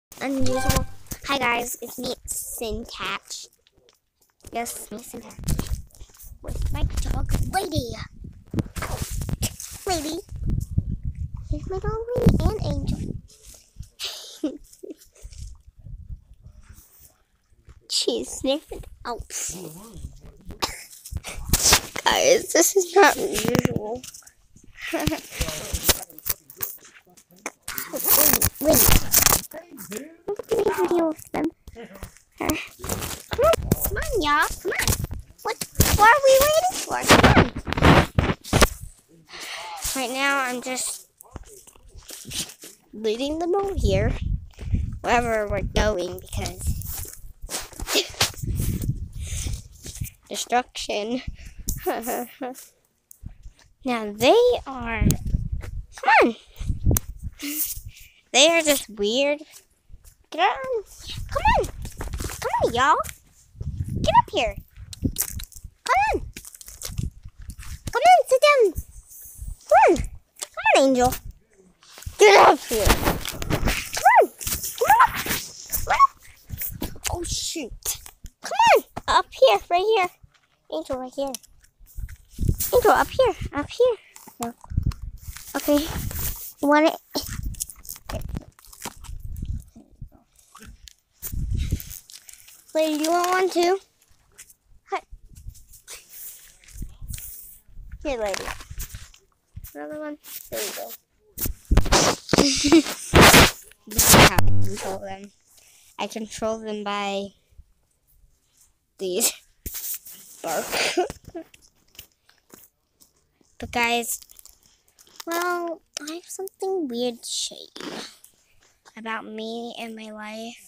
Unusual. Hi guys, it's me, Syntax. Yes, me, Syntax. With my dog, Lady. Lady. Here's my dog, Lady, and Angel. She's sniffing out. Guys, this is not usual. Wait. Let me video of them. Come on, y'all. Come on. What are we waiting for? Come on. Right now, I'm just leading them over here, wherever we're going, because destruction. Now they are. Come on. They are just weird. Get on. Come on. Come on, y'all. Get up here. Come on. Come on, sit down. Come on. Come on, Angel. Get up here. Come on. Come on. Come on. Oh, shoot. Come on. Up here. Right here. Angel, right here. Angel, up here. Up here. No. Okay. You want it? Lady, you want one too? Hi. Here, lady. Another one. There you go. This is how I control them. I control them by these bark. But guys, well, I have something weird to show you about me and my life.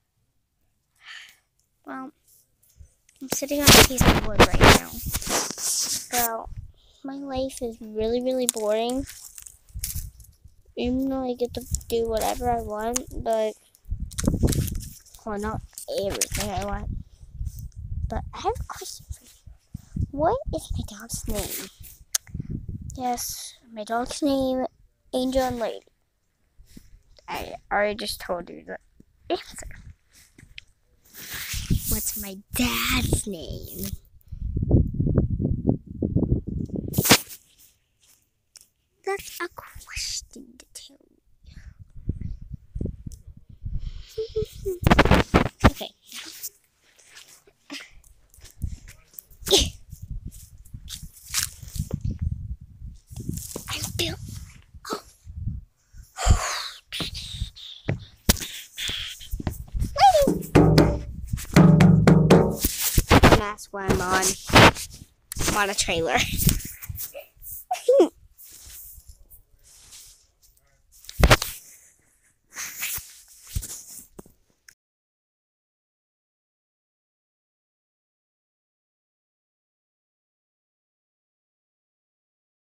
Well, I'm sitting on a piece of wood right now. So, my life is really, really boring. Even though I get to do whatever I want, but, well, not everything I want. But I have a question for you. What is my dog's name? Yes, my dog's name, Angel and Lady. I already just told you the answer. What's my dad's name? That's a question to tell you. Okay. I built. Oh. Lady. That's why I'm on a trailer.